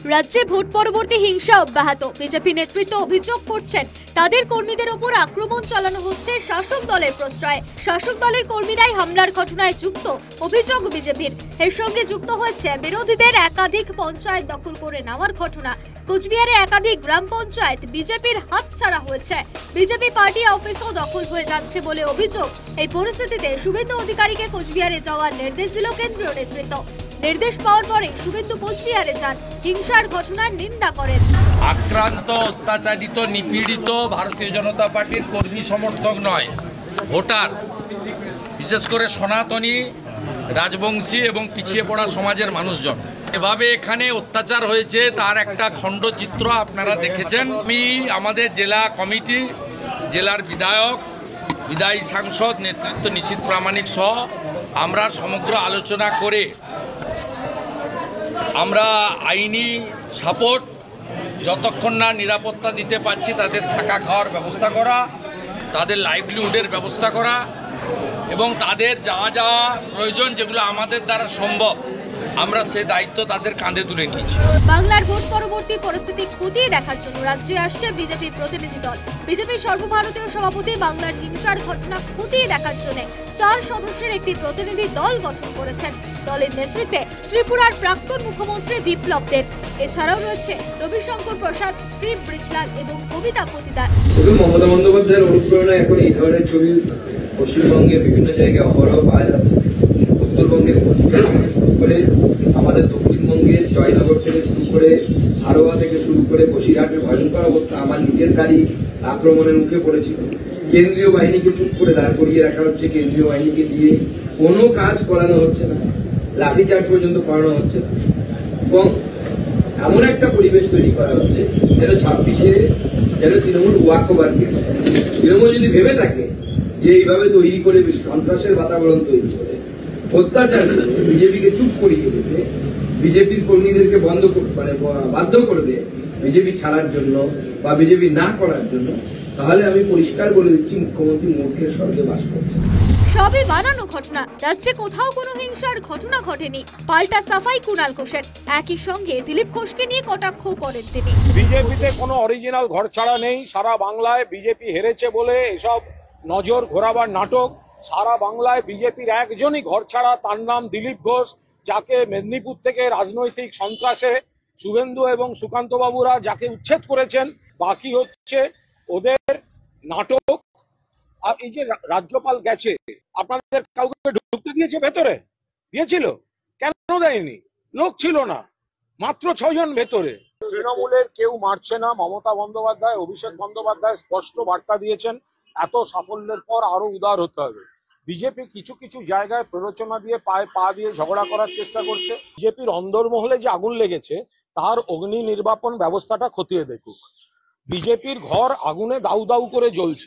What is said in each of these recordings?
রাজ্যে ভোট পরবর্তী হিংসা অব্যাহত। বিজেপি নেতৃত্ব অভিযোগ করছেন তাদের কর্মীদের ওপর আক্রমণ চালানো হচ্ছে শাসক দলের প্রশ্রয়ে। শাসক দলের কর্মীরাই হামলার ঘটনায় যুক্ত অভিযোগ বিজেপির। এর সঙ্গে যুক্ত হয়েছে বিরোধীদের একাধিক পঞ্চায়েত দখল করে নেওয়ার ঘটনা। কোচবিহারে একাধিক গ্রাম পঞ্চায়েত বিজেপির হাতছাড়া হয়েছে। বিজেপি পার্টি অফিসও দখল হয়ে যাচ্ছে বলে অভিযোগ। এই পরিস্থিতিতে শুভেন্দু অধিকারীকে কোচবিহারে যাওয়ার নির্দেশ দিল কেন্দ্রীয় নেতৃত্ব। নির্দেশ পাওয়ার পরে শুভেন্দু কোচবিহারে যান, হিংসার ঘটনার নিন্দা করেন। আক্রান্ত, অত্যাচারিত, নিপীড়িত ভারতীয় জনতা পার্টির কর্মী সমর্থক নয়, ভোটার, বিশেষ করে সনাতনী, রাজবংশী এবং পিছিয়ে পড়া সমাজের মানুষজন। এভাবে এখানে অত্যাচার হয়েছে তার একটা খণ্ডচিত্র আপনারা দেখেছেন। আমি আমাদের জেলা কমিটি, জেলার বিধায়ক, বিদায়ী সাংসদ, নেতৃত্ব নিশীথ প্রামাণিক সহ আমরা সমগ্র আলোচনা করে আমরা আইনি সাপোর্ট, যতক্ষণ না নিরাপত্তা দিতে পারছি তাদের থাকা খাওয়ার ব্যবস্থা করা, তাদের লাইভলিহুডের ব্যবস্থা করা এবং তাদের যা যা প্রয়োজন যেগুলো আমাদের দ্বারা সম্ভব আমরা সে দায়িত্ব তাদের কাঁধে তুলে নিয়েছি। বাংলার ভোট পরবর্তী পরিস্থিতি খতিয়ে দেখার জন্য রাজ্যে আসছে বিজেপি প্রতিনিধি দল। বিজেপি সর্বভারতীয় সভাপতি বাংলার হিংসার ঘটনা খতিয়ে দেখার জন্য 4 সদস্যের একটি প্রতিনিধি দল গঠন করেছেন। দলের নেতৃত্বে ত্রিপুরার প্রাক্তন মুখ্যমন্ত্রী বিপ্লব দেব, এছাড়াও রয়েছে রবিশঙ্কর প্রসাদ, শ্রী ব্রিজলাল এবং কবিতা পতিদার। মমতা বন্দ্যোপাধ্যায়ের অনুপ্রেরণায় এখন এই ধরনের ছবি পশ্চিমবঙ্গের বিভিন্ন জায়গায় অহরহ পাওয়া যাচ্ছে। উত্তরবঙ্গের কোচবিহার থেকে শুরু করে আমাদের দক্ষিণবঙ্গের জয়নগর থেকে শুরু করে হারোয়া থেকে শুরু করে বসিরহাটের ভয়ঙ্কর অবস্থা। আমার নিজের গাড়ি আক্রমণের মুখে পড়েছিল। কেন্দ্রীয় বাহিনীকে চুপ করে দাঁড় করিয়ে রাখা হচ্ছে, কেন্দ্রীয় বাহিনীকে দিয়ে কোনো কাজ করানো হচ্ছে না, লাঠিচার্জ পর্যন্ত করানো হচ্ছে না এবং এমন একটা পরিবেশ তৈরি করা হচ্ছে যেন 26-এ যেন তৃণমূল ওয়াকওভার করে। তৃণমূল যদি ভেবে থাকে যে এইভাবে তৈরি করে সন্ত্রাসের বাতাবরণ তৈরি করে অত্যাচার বিজেপিকে চুপ করিয়ে দেবে, বিজেপির কর্মীদেরকে বাধ্য করবে বিজেপি ছাড়ার জন্য বা বিজেপি না করার জন্য, তাহলে আমি পরিষ্কার বলে দিচ্ছি মুখ্যমন্ত্রী মূর্খের স্বর্গে বাস করছে। সবই বানানো ঘটনা। রাজ্যে কোথাও কোনো হিংসার ঘটনা ঘটেনি। পাল্টা সাফাই কুণাল ঘোষের। একই সঙ্গে দিলীপ ঘোষকে নিয়ে কটাক্ষ করেন তিনি। বিজেপিতে কোনো অরিজিনাল ঘর ছাড়া নেই। সারা বাংলায় বিজেপি হেরেছে বলে এসব নজর ঘোরাবার নাটক। সারা বাংলায় বিজেপির একজনই ঘর ছাড়া, তার নাম দিলীপ ঘোষ, যাকে মেদিনীপুর থেকে রাজনৈতিক সন্ত্রাসে শুভেন্দু এবং সুকান্ত বাবুরা যাকে উচ্ছেদ করেছেন। বাকি হচ্ছে ওদের নাটক। আর এই যে রাজ্যপাল গেছে, আপনাদের কাউকে ঢুকতে দিয়েছে ভেতরে? দিয়েছিল? কেন দেয়নি? লোক ছিল না, মাত্র 6 জন ভেতরে। তৃণমূলের কেউ মারছে না। মমতা বন্দ্যোপাধ্যায়, অভিষেক বন্দ্যোপাধ্যায় স্পষ্ট বার্তা দিয়েছেন, এত সাফল্যের পর আরো উদার হতে হবে। বিজেপি কিছু কিছু জায়গায় প্ররোচনা দিয়ে পায়ে পা দিয়ে ঝগড়া করার চেষ্টা করছে। বিজেপির অন্দরমহলে যে আগুন লেগেছে তার অগ্নি নির্বাপন ব্যবস্থাটা খতিয়ে দেখুক। বিজেপির ঘর আগুনে দাউ দাউ করে জ্বলছে।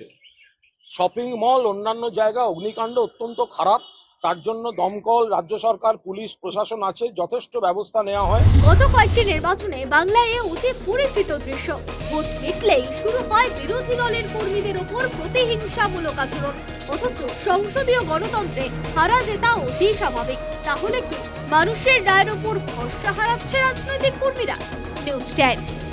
শপিং মল, অন্যান্য জায়গা অগ্নিকাণ্ড অত্যন্ত খারাপ। তার জন্য দমকল, রাজ্য সরকার, পুলিশ প্রশাসন আছে, যথেষ্ট ব্যবস্থা নেওয়া হয়। গত কয়েকটি নির্বাচনে বাংলায় অতি পরিচিত দৃশ্য। ভোট মিটলেই শুরু হয় বিরোধী দলের কর্মীদের ওপর প্রতিহিংসামূলক আচরণ। অথচ সংসদীয় গণতন্ত্রে হারা জেতা অতি স্বাভাবিক। তাহলে কি মানুষের রায়ের ওপর ভরসা হারাচ্ছে রাজনৈতিক কর্মীরা? নিউজ 10।